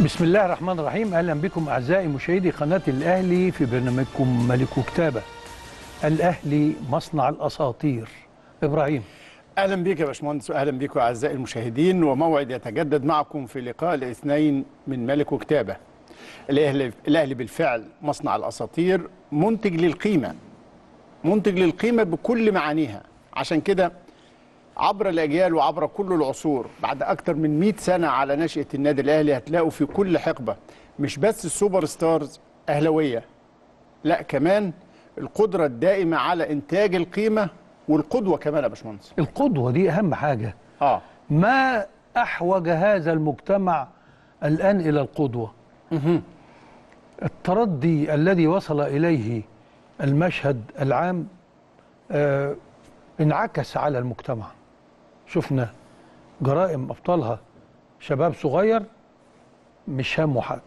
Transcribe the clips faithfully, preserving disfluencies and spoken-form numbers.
بسم الله الرحمن الرحيم. اهلا بكم اعزائي مشاهدي قناه الاهلي في برنامجكم ملك وكتابه. الاهلي مصنع الاساطير. ابراهيم، اهلا بك يا باشمهندس، واهلا بكم اعزائي المشاهدين، وموعد يتجدد معكم في لقاء الاثنين من ملك وكتابه. الاهلي الاهلي بالفعل مصنع الاساطير، منتج للقيمه، منتج للقيمه بكل معانيها. عشان كده عبر الاجيال وعبر كل العصور، بعد اكتر من مئة سنه على نشأة النادي الاهلي، هتلاقوا في كل حقبه مش بس السوبر ستارز اهلاويه، لا كمان القدره الدائمه على انتاج القيمه والقدوه كمان يا باشمهندس. القدوه دي اهم حاجه. اه ما احوج هذا المجتمع الان الى القدوه. مه. التردي الذي وصل اليه المشهد العام آه انعكس على المجتمع. شفنا جرائم ابطالها شباب صغير مش همه حاجه،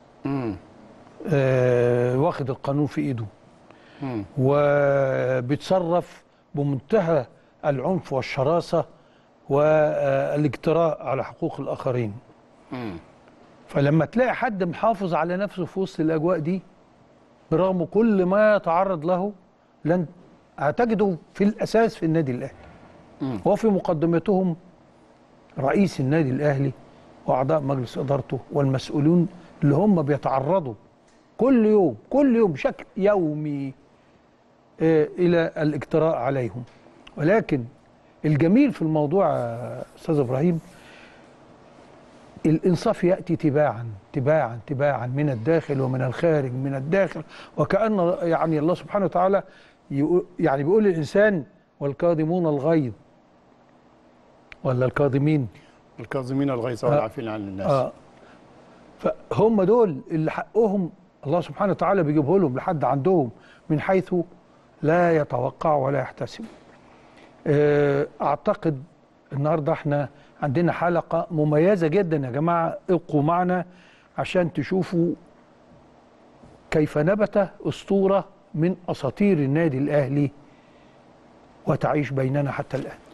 آه واخد القانون في ايده مم. وبيتصرف بمنتهى العنف والشراسه والاجتراء على حقوق الاخرين. مم. فلما تلاقي حد محافظ على نفسه في وسط الاجواء دي برغم كل ما يتعرض له، لن هتجده في الاساس في النادي الاهلي، وفي مقدمتهم رئيس النادي الاهلي واعضاء مجلس ادارته والمسؤولون اللي هم بيتعرضوا كل يوم كل يوم بشكل يومي آه الى الاجتراء عليهم. ولكن الجميل في الموضوع يا استاذ ابراهيم، الانصاف ياتي تباعا تباعا تباعا من الداخل ومن الخارج، من الداخل وكأن يعني الله سبحانه وتعالى يعني بيقول للإنسان والكاظمون الغيظ، ولا الكاظمين الكاظمين الغيظ والعافين عن الناس. آه. فهم دول اللي حقهم الله سبحانه وتعالى بيجيبه لهم لحد عندهم من حيث لا يتوقع ولا يحتسب. أعتقد النهارده احنا عندنا حلقة مميزة جدا يا جماعة، ابقوا معنا عشان تشوفوا كيف نبت أسطورة من أساطير النادي الأهلي وتعيش بيننا حتى الآن.